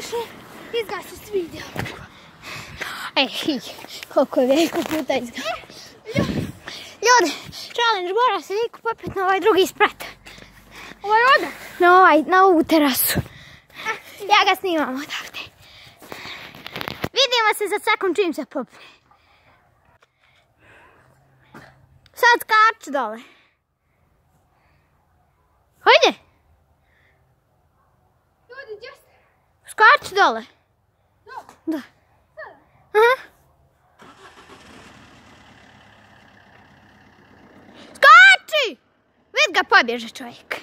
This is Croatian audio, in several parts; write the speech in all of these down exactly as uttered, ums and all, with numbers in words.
više izgasi s video. Ej, koliko je veliko puta izgasi. Ljudi, challenge mora se Viku popet na ovaj drugi sprat. Ovaj odak? Na ovaj, na ovu terasu. Ja ga snimam odavde. Vidimo se za sekund čim se popne. Sad skači dole. Hajde. Ljudi, gdje ste? Skači dole. Da. Aha. Skači! Vid ga, pobježe čovjek.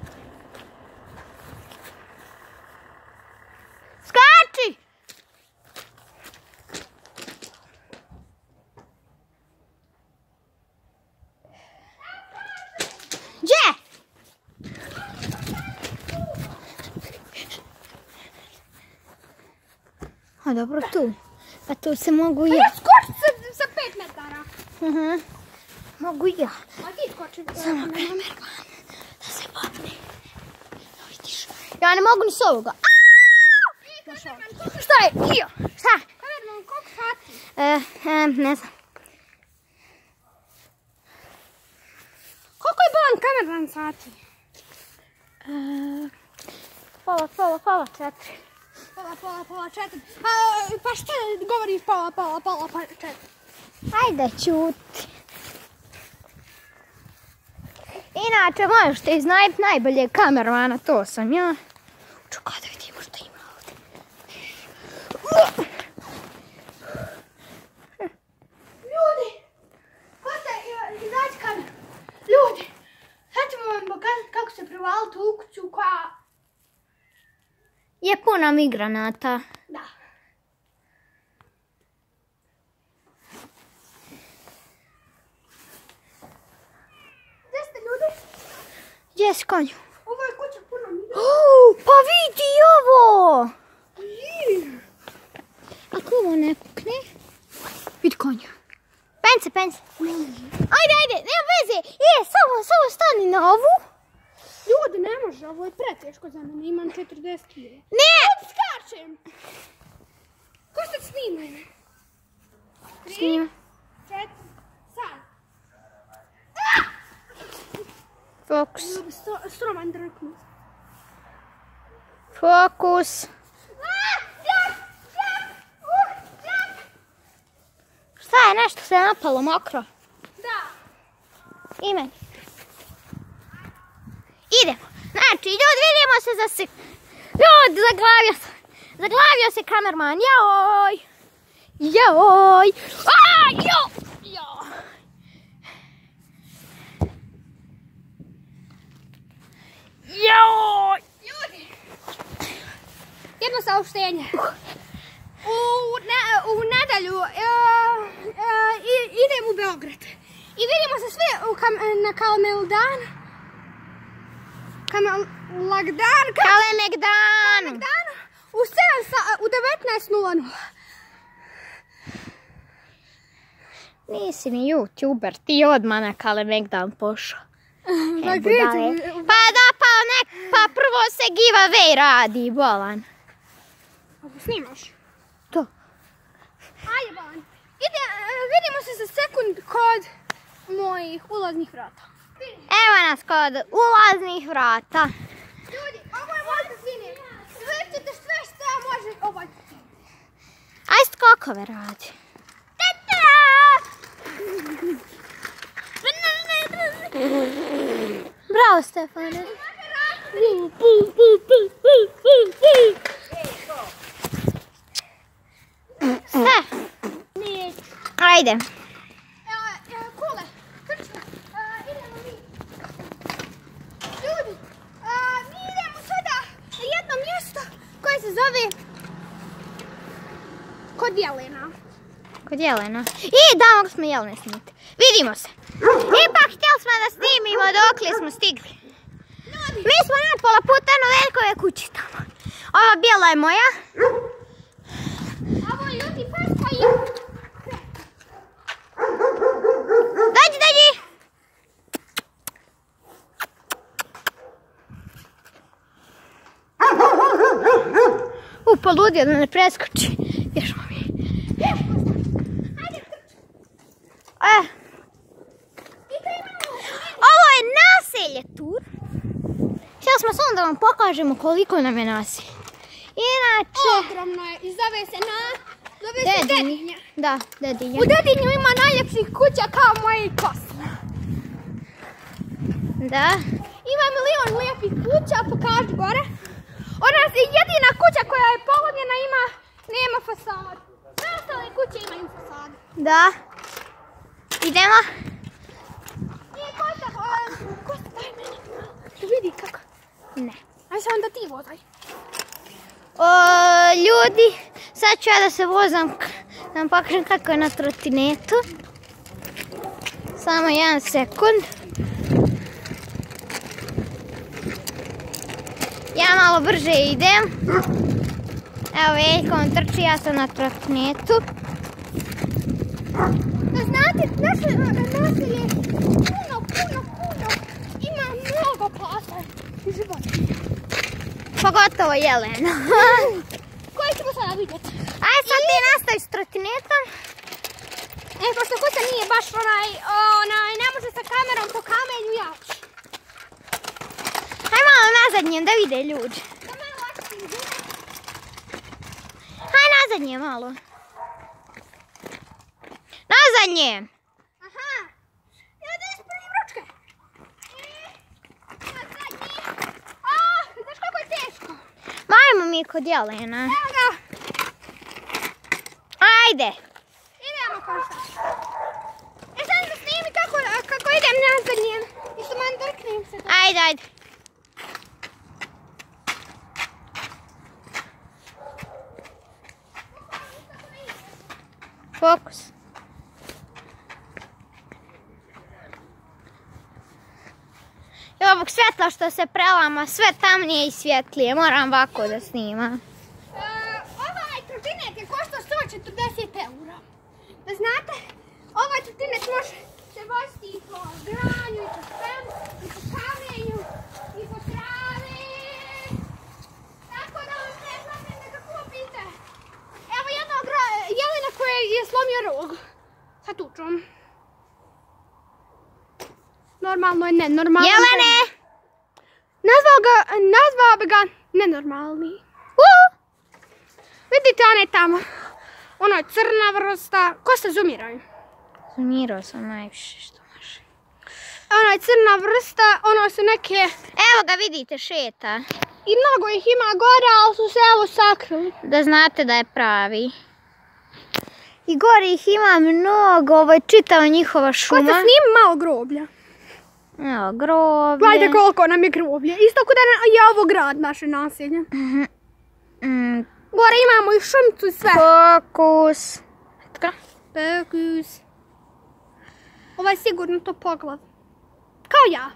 Skači! Gdje? A dobro tu. Pa tu se mogu Pa ja. ja skočit sa, sa pet metara. Uh-huh. Mogu ja. A ti skoči. Samo kamerman. Da se popne. Vidiš. Ja ne mogu ni s ovoga. Šta je? Io. Šta? Kamerman, koliko sati? E, e, ne znam. Koliko je bolan kamerman sati? E, pola, pola, pola, četiri. Pola, pola, pola, četiri. A, pa šta govoriš pola, pola, pola, pa četiri? Ajde, čuti. Inače, možete iznajeti najboljeg kamermana, to sam ja. Čekaj da vidimo što ima ovdje. Ljudi, ko ste, izaći kameru. Ljudi, sad ćemo vam pokazati kako se prevaliti u kuću koja... Je puna migranata. Da. Gdje ste ljudi? Gdje si konju? Ovo je kuća puno migranata. Oh, pa vidi ovo! Ako ovo ne pukne, vidi konja. Pence, pence. Ajde, ajde, nema veze. E, samo, samo stani na ovu. Ljudi, ne može, ovo je preteško za mene, imam četrdeset kila. Ne! Skačem! Ko ste snimali? Tri, Snima. četiri, sad. Fokus. Ljudi, sto- stroman drknut. Fokus. Šta je, nešto se je napalo mokro? Da. I meni. Idemo. Znači, ljudi, vidimo se za sek... Ljudi, zaglavio se. Zaglavio se kamerman. Jaoj. Jaoj. Aj, jo. Jo. Jaoj. Ljudi, jedno saopštenje. U, ne, u nedelju e, e, i- idem u Beograd. I vidimo se svi u kam, na Kalemegdan. Kalemegdan. Kalemegdanu. Danu u sedam sa, u devetnaest nula nula. Nisi ni youtuber, ti odmah na Kalemegdan pošao. Pa E, budale. Pa da, pa nek, pa prvo se giveaway radi, bolan. Ako snimaš? To. Ajde, Bolan. Ide, e, vidimo se za sekund kod mojih ulaznih vrata. Evo nas kod ulaznih vrata. Ljudi, ovo je moj sine. Vrtite sve što može ovaj sine. Aj skokove radi. Tata! Bravo, Stefane. Sve. Ajde. Kule, krčma, idemo mi. Ljudi, mi idemo sada na jedno mjesto koje se zove kod Jelena. Kod Jelena. I da, mogu smo Jelene snimiti. Vidimo se. Ipak htjeli smo da snimimo dokle smo stigli. Mi smo napola puta na velikove kući tamo. Ova bijela je moja. Ovo je ljudi pes koji... Dođi, dođi. U, poludio da ne preskoči. Ješmo mi. Ajde, trči. E. Ovo je naselje Tur. Htjeli smo samo da vam pokažemo koliko nam je naselje. Inače... Ogromno je i zove se na... Zove se Dedinja. Da, Dedinja. U Dedinju ima najljepših kuća kao moje i Kosma. Da. Ima milion lijepih kuća, pokaži gore. Ona je jedina kuća koja je polomljena, ima, nema fasadu. Sve ostale kuće imaju fasadu. Da. Idemo. I Kosta, Kosta, daj meni. Da vidi kako. Ne. Aj sam da ti vozaj. O, ljudi, sad ću ja da se vozam, da vam pokažem kako je na trotinetu. Samo jedan sekund. Ja malo brže idem. Evo Veljko on trči, ja sam na trotinetu. Da znate, naše naselje puno, puno, puno ima mnogo pasa i životinja. Pogotovo Jelena. Koje ćemo sada vidjeti? Ajde sad ti nastavi s trotinetom. E, pošto Kosta nije baš onaj, onaj, ne može sa kamerom po kamenju jači. Haj malo nazad njem da vide ljudi. Da malo očiti zime. Haj nazad njem malo. Nazad njem. Aha. Ja da ispravim ručke. I nazad nje. Ah, znaš kako je teško. Majmo mi kod Jelena. Evo ga. Ajde. Idemo Kosta. E sad da snimi kako, kako idem nazad njem. I što man drknem se. Ajde, ajde. Fokus. I ovog svjetla što se prelama sve tamnije i svjetlije. Moram ovako da snimam. Uh, ovaj trotinet je koštao sto četrdeset eura. Da znate, ovaj trotinet može se voziti i po granju, i po svemu, i po kamenju, i po travi. Tako da vam ne znate da ga kupite. Evo jednog Jelena koja je slomio rog. Sa tučom. Normalno je nenormalno. Jelene! Nazvao ga, nazvao bi ga nenormalni. Uh! Vidite one tamo. Ono je crna vrsta. Ko se zumiraju? Zumirao sam najviše što može. Ono je crna vrsta. Ono su neke... Evo ga vidite, šeta. I mnogo ih ima gore, ali su se evo sakrili. Da znate da je pravi. I gore ih ima mnogo, ovo je čitava njihova šuma. Ko se snimi malo groblja. Evo, groblje. Gledajte koliko nam je groblje. Isto kod je ovo grad naše naselje. Mm, Gore imamo i šumicu i sve. fokus. Tako. Fokus. Ovo je sigurno to pogled. Kao ja.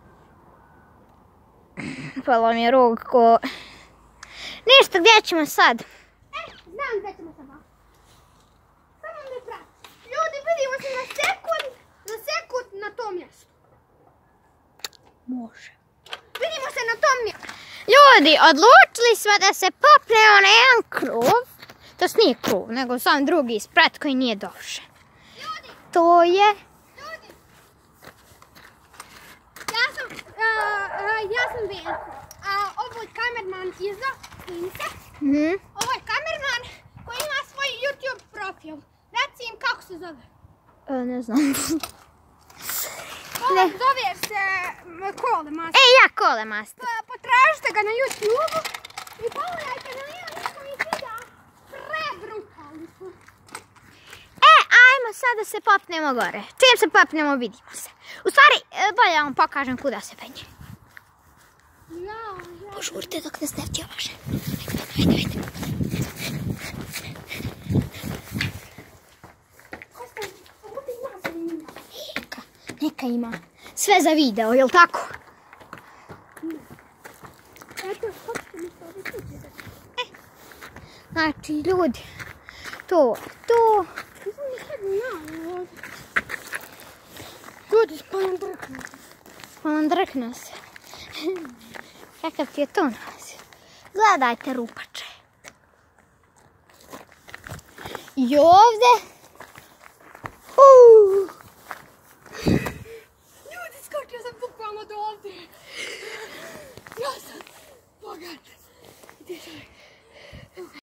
Palo mi je rog ko... Ništa, gdje ćemo sad? E, znam gdje ćemo sad. Samo me prati. Ljudi, vidimo se na sekund, na sekund na tom mjestu. Može. Vidimo se na tom mjestu. Ljudi, odlučili smo da se popnemo na jedan krov. To nije krov, nego sam drugi sprat koji nije došao. Ljudi, To je... ljudi. Ja sam, uh, uh, ja sam Veljko. A ovo je kamerman Iza, Vince. Mhm. Ovo je kamerman koji ima svoj YouTube profil. Reci im kako se zove. E, ne znam. Ovo Ne. zove se m, Kole Master. E, ja Kole Master. Pa- Potražite ga na YouTube i pogledajte na jedan njihovih videa. Prebrutalni su. E, ajmo sad da se popnemo gore. Čim se popnemo, vidimo se. U stvari, e, bolje da vam pokažem kuda se penje. Ja, ja. Požurite dok nas ne vtjovaže. Ajde, ajde, ajde. Kosta, ovdje ima zanimljivo. Neka, neka ima. Sve za video, jel tako? Eto, kako ste mi to ovdje kuće? Znači, ljudi, to, to. Nisam mi sad znao ovdje. Ljudi, spalim drknu. On drkne se. Kakav ti je to naziv? Gledajte rupače. I ovdje. Ljudi, skočio sam bukvalno do ovdje. Ja sam bogat.